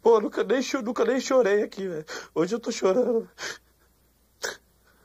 Pô, nunca nem chorei aqui, velho. Hoje eu tô chorando.